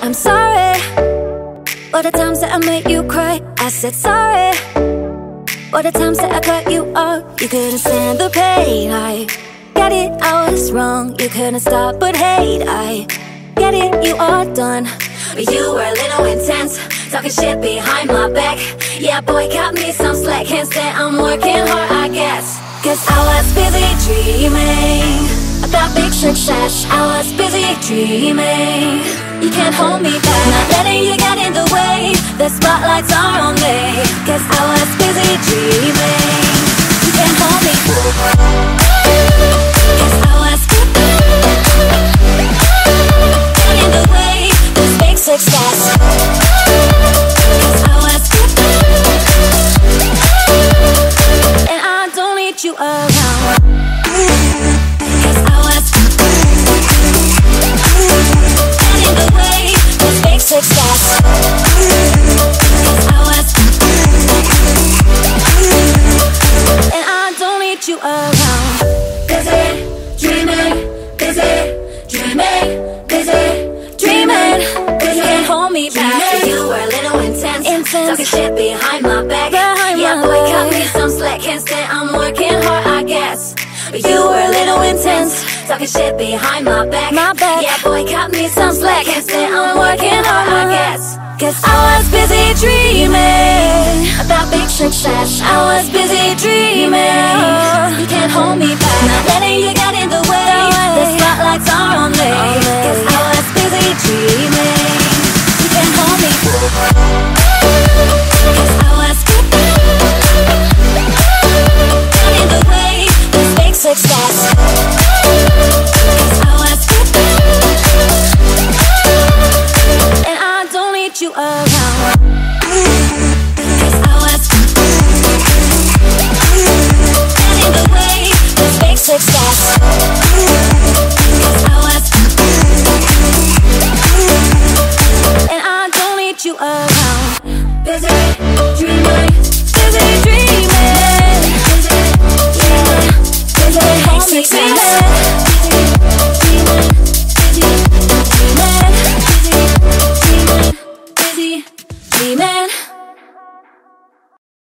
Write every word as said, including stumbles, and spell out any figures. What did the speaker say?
I'm sorry for the times that I made you cry. I said sorry for the times that I cut you off. You couldn't stand the pain, I get it, I was wrong. You couldn't stop but hate, I get it, you are done. But you were a little intense, talking shit behind my back. Yeah, boy, cut me some slack. Instead, I'm working hard, I guess. Cause I was busy dreaming about big success. I was busy dreaming. You can't hold me back, not letting you get in the way. The spotlights are on me. Cause I was busy dreaming. You can't hold me back. Cause I was get in the way. This big success. Cause I was and I don't need you around. Cause I was in the way. This big success. Cause I was and I don't need you around. Busy dreaming, busy dreaming, busy dreaming. You can't hold me back. You were a little intense, intense. Talking shit behind my back. Behind yeah, my boy, leg. Cut me some slack. Instead, I'm working hard, I guess. But you were a little intense, talking shit behind my back. My back. Yeah, boy, cut me some slack. Instead, I'm working hard, I guess. Cause I was busy dreaming about big success. I was busy dreaming. You can't hold me back, not letting you get in the way. The spotlights are on me. Cause I was busy dreaming. You can't hold me back. Cause I was in the way. This big success. Cause I was and I don't need you around. Cause I was in the way. This big success. Cause I was and I don't need you around.